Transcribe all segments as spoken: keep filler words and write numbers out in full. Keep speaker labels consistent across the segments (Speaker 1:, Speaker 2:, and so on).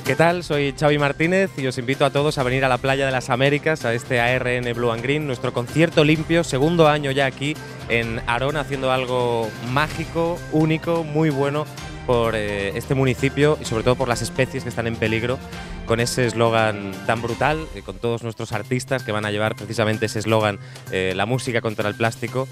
Speaker 1: ¿Qué tal? Soy Xavi Martínez y os invito a todos a venir a la Playa de las Américas, a este A R N Blue and Green, nuestro concierto limpio, segundo año ya aquí en Arona, haciendo algo mágico, único, muy bueno por eh, este municipio y sobre todo por las especies que están en peligro, con ese eslogan tan brutal, eh, con todos nuestros artistas que van a llevar precisamente ese eslogan, eh, la música contra el plástico.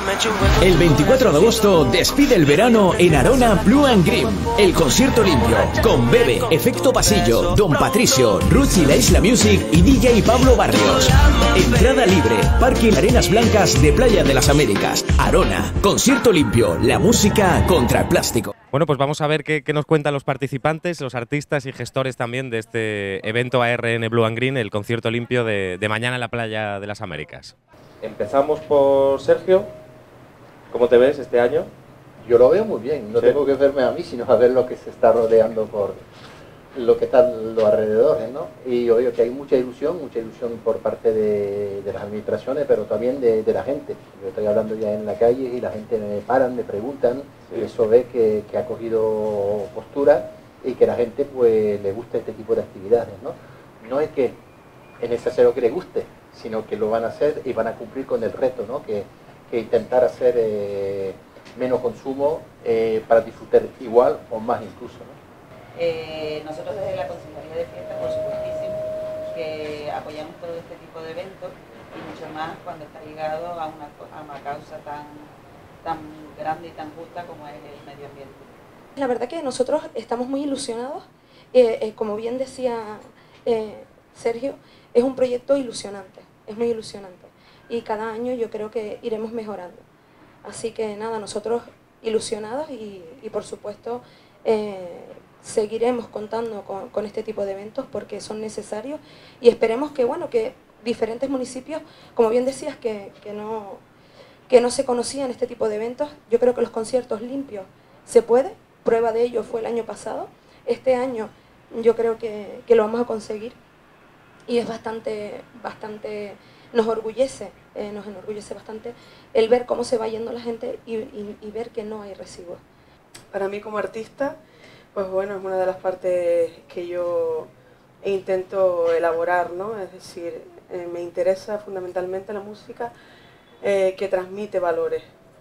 Speaker 2: El veinticuatro de agosto despide el verano en Arona Blue and Green. El concierto limpio, con Bebe, Efecto Pasillo, Don Patricio, Ruth y la Isla Music y D J Pablo Barrios. Entrada libre, Parque Arenas Blancas de Playa de las Américas. Arona, concierto limpio, la música contra el plástico.
Speaker 1: Bueno, pues vamos a ver qué, qué nos cuentan los participantes, los artistas y gestores también de este evento A R N Blue and Green, el concierto limpio de, de mañana en la Playa de las Américas. Empezamos por Sergio. ¿Cómo te ves este año?
Speaker 3: Yo lo veo muy bien, no ¿Sí? tengo que verme a mí, sino a ver lo que se está rodeando por lo que están los alrededores, ¿no? Y oigo que hay mucha ilusión, mucha ilusión por parte de, de las administraciones, pero también de, de la gente. Yo estoy hablando ya en la calle y la gente me paran, me preguntan, sí. y eso ve que, que ha cogido postura y que la gente pues le gusta este tipo de actividades, ¿no? No es que es necesario que le guste, sino que lo van a hacer y van a cumplir con el reto, ¿no? Que, que intentar hacer eh, menos consumo eh, para disfrutar igual o más incluso, ¿no?
Speaker 4: Eh, nosotros desde la Consejería de Fiestas, por supuestísimo, que apoyamos todo este tipo de eventos y mucho más cuando está ligado a una, a una causa tan, tan grande y tan justa como es el medio ambiente.
Speaker 5: La verdad que nosotros estamos muy ilusionados, eh, eh, como bien decía eh, Sergio, es un proyecto ilusionante, es muy ilusionante y cada año yo creo que iremos mejorando. Así que nada, nosotros ilusionados y, y por supuesto eh, seguiremos contando con, con este tipo de eventos porque son necesarios y esperemos que, bueno, que diferentes municipios, como bien decías, que, que, no, que no se conocían este tipo de eventos. Yo creo que los conciertos limpios se puede, prueba de ello fue el año pasado. Este año yo creo que, que lo vamos a conseguir y es bastante, bastante nos orgullece, eh, nos enorgullece bastante el ver cómo se va yendo la gente y, y, y ver que no hay residuos.
Speaker 6: Para mí como artista, pues bueno, es una de las partes que yo intento elaborar, ¿no? Es decir, eh, me interesa fundamentalmente la música eh, que transmite valores.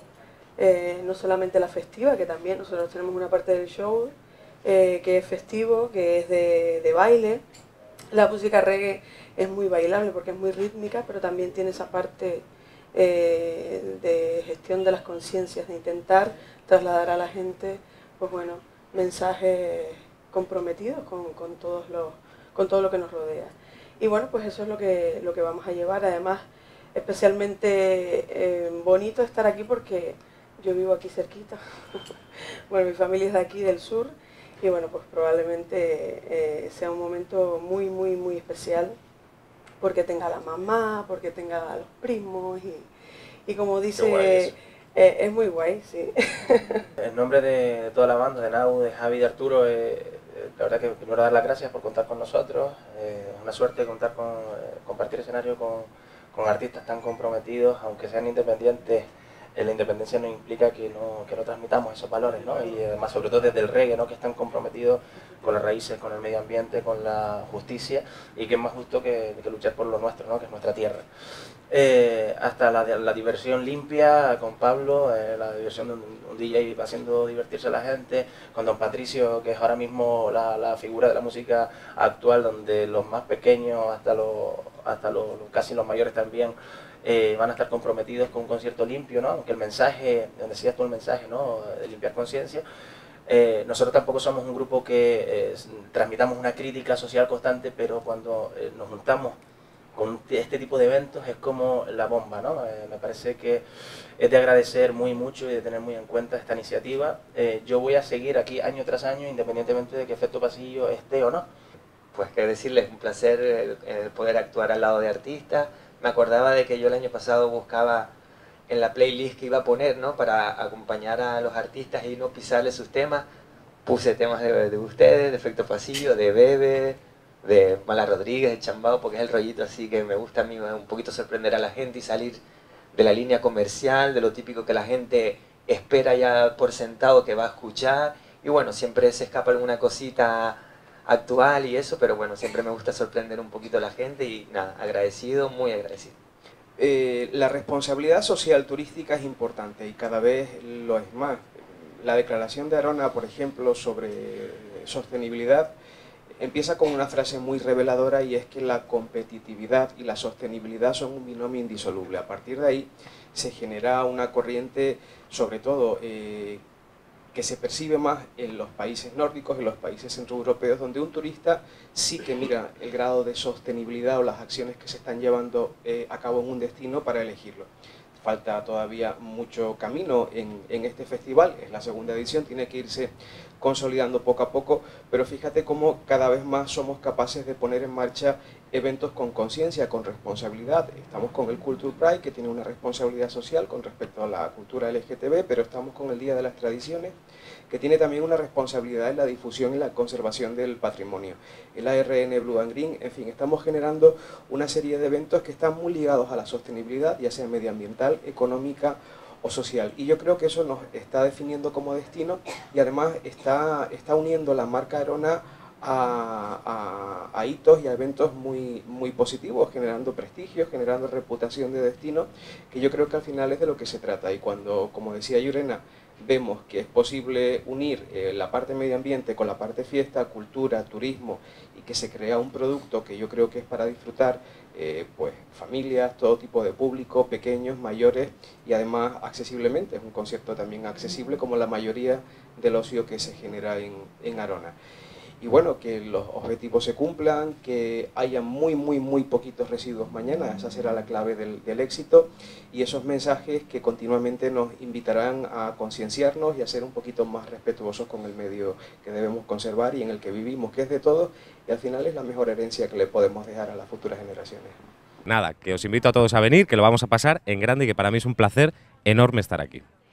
Speaker 6: Eh, no solamente la festiva, que también nosotros tenemos una parte del show eh, que es festivo, que es de, de baile. La música reggae es muy bailable porque es muy rítmica, pero también tiene esa parte eh, de gestión de las conciencias, de intentar trasladar a la gente, pues bueno, mensajes comprometidos con, con, todos los, con todo lo que nos rodea. Y bueno, pues eso es lo que, lo que vamos a llevar. Además, especialmente eh, bonito estar aquí porque yo vivo aquí cerquita. Bueno, mi familia es de aquí, del sur, y bueno, pues probablemente eh, sea un momento muy, muy, muy especial porque tenga a la mamá, porque tenga a los primos y, y como dice... Eh, es muy guay, sí.
Speaker 7: En nombre de, de toda la banda, de Nau, de Javi, de Arturo, eh, eh, la verdad que primero dar las gracias por contar con nosotros. Eh, es una suerte contar con, eh, compartir escenario con, con artistas tan comprometidos, aunque sean independientes. Eh, la independencia no implica que no, que no transmitamos esos valores, ¿no? Y además, sobre todo desde el reggae, ¿no? Que están comprometidos con las raíces, con el medio ambiente, con la justicia, y que es más justo que, que luchar por lo nuestro, ¿no? Que es nuestra tierra. Eh, hasta la, la diversión limpia con Pablo, eh, la diversión de un, un D J haciendo divertirse a la gente, con Don Patricio, que es ahora mismo la, la figura de la música actual, donde los más pequeños hasta los, hasta los casi los mayores también eh, van a estar comprometidos con un concierto limpio, ¿no? Aunque el mensaje, donde decías tú el mensaje, ¿no? De limpiar conciencia. Eh, nosotros tampoco somos un grupo que eh, transmitamos una crítica social constante, pero cuando eh, nos juntamos con este tipo de eventos es como la bomba, ¿no? Eh, me parece que es de agradecer muy mucho y de tener muy en cuenta esta iniciativa. Eh, yo voy a seguir aquí año tras año, independientemente de que Efecto Pasillo esté o no.
Speaker 8: Pues qué decirles, un placer eh, poder actuar al lado de artistas. Me acordaba de que yo el año pasado buscaba en la playlist que iba a poner, ¿no? Para acompañar a los artistas y no pisarles sus temas. Puse temas de, de ustedes, de Efecto Pasillo, de Bebe, de Mala Rodríguez, de Chambao, porque es el rollito así que me gusta a mí un poquito sorprender a la gente y salir de la línea comercial, de lo típico que la gente espera ya por sentado que va a escuchar. Y bueno, siempre se escapa alguna cosita actual y eso, pero bueno, siempre me gusta sorprender un poquito a la gente y nada, agradecido, muy agradecido.
Speaker 9: Eh, la responsabilidad social turística es importante y cada vez lo es más. La declaración de Arona, por ejemplo, sobre sostenibilidad, empieza con una frase muy reveladora y es que la competitividad y la sostenibilidad son un binomio indisoluble. A partir de ahí se genera una corriente, sobre todo, eh, que se percibe más en los países nórdicos, en los países centroeuropeos, donde un turista sí que mira el grado de sostenibilidad o las acciones que se están llevando eh, a cabo en un destino para elegirlo. Falta todavía mucho camino en, en este festival, es la segunda edición, tiene que irse consolidando poco a poco, pero fíjate cómo cada vez más somos capaces de poner en marcha eventos con conciencia, con responsabilidad. Estamos con el Culture Pride, que tiene una responsabilidad social con respecto a la cultura L G T B, pero estamos con el Día de las Tradiciones, que tiene también una responsabilidad en la difusión y la conservación del patrimonio. El A R N Blue and Green, en fin, estamos generando una serie de eventos que están muy ligados a la sostenibilidad, ya sea medioambiental, económica o social. Y yo creo que eso nos está definiendo como destino y además está, está uniendo la marca Arona a, a, a hitos y a eventos muy, muy positivos, generando prestigio, generando reputación de destino, que yo creo que al final es de lo que se trata. Y cuando, como decía Yurena, vemos que es posible unir eh, la parte medio ambiente con la parte fiesta, cultura, turismo, y que se crea un producto que yo creo que es para disfrutar eh, pues familias, todo tipo de público, pequeños, mayores, y además accesiblemente, es un concierto también accesible como la mayoría del ocio que se genera en, en Arona. Y bueno, que los objetivos se cumplan, que haya muy, muy, muy poquitos residuos mañana, esa será la clave del, del éxito, y esos mensajes que continuamente nos invitarán a concienciarnos y a ser un poquito más respetuosos con el medio que debemos conservar y en el que vivimos, que es de todos, y al final es la mejor herencia que le podemos dejar a las futuras generaciones.
Speaker 1: Nada, que os invito a todos a venir, que lo vamos a pasar en grande y que para mí es un placer enorme estar aquí.